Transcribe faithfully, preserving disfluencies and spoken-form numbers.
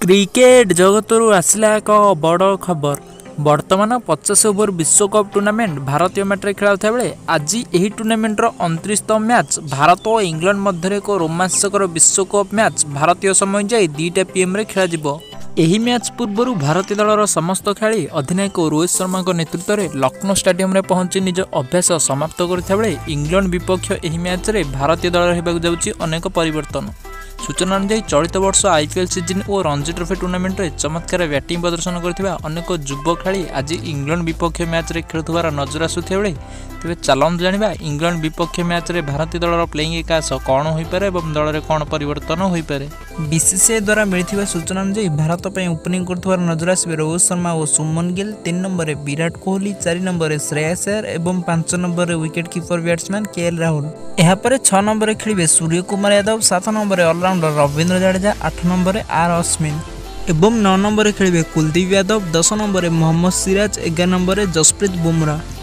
Cricket जगतरू आसला एक बड़ खबर। वर्तमान पचास ओवर विश्वकप टूर्नामेंट भारतीय मैट्रे खेलाउता बेले आज यही टूर्नामेंटर उनतीसतम मैच भारत और इंग्लैंड मध्य एक रोमांचकर विश्वकप मैच भारतीय समय जाए दुईटा पीएम खेल। एही मैच पूर्व भारतीय दलर समस्त खेलाड़ी अधिनायक रोहित शर्मा नेतृत्व में लक्ष्नौ स्टेडियम में पहुंची निज अभ्यास समाप्त करता बेले इंग्लैंड विपक्ष एही मैच रे भारतीय दल होगाक जाउछि अनेक परिवर्तन। सूचना अनुसार चलित वर्ष आईपीएल सीजन और रणजी ट्रॉफी टूर्नामेंट में चमत्कार बैटिंग प्रदर्शन करथिबा अनेक युव खेलाड़ी आज इंग्लैंड विपक्ष मैच रे खेलुथिबार नजर आसुथिबा बेले तेबे चलନ୍ତୁ जानिबा इंग्लैंड विपक्ष मैच रे भारतीय दलर प्लेइंग एकाश कौन होई पारे एवं दल रे कौन परिवर्तन होई पारे। बीसीसीआई द्वारा मिलिथिबा सूचना अनुसार भारत पे ओपनिंग करथिबार नजर आसबे रोहित शर्मा और सुमन गिल, तीन नंबर विराट कोहली, चार नंबर श्रेयस अय्यर एवं पांच number wicket keeper batsman KL Rahul. एहापर छह नंबर खेलिबे सूर्य कुमार यादव, सात नंबर ऑलराउंडर रविंद्र जडेजा, आठ नंबर आर अश्विन एवं नौ नंबर खेलिबे कुलदीप यादव, दस नंबर मोहम्मद सिराज, ग्यारह नंबर जसप्रीत बुमराह।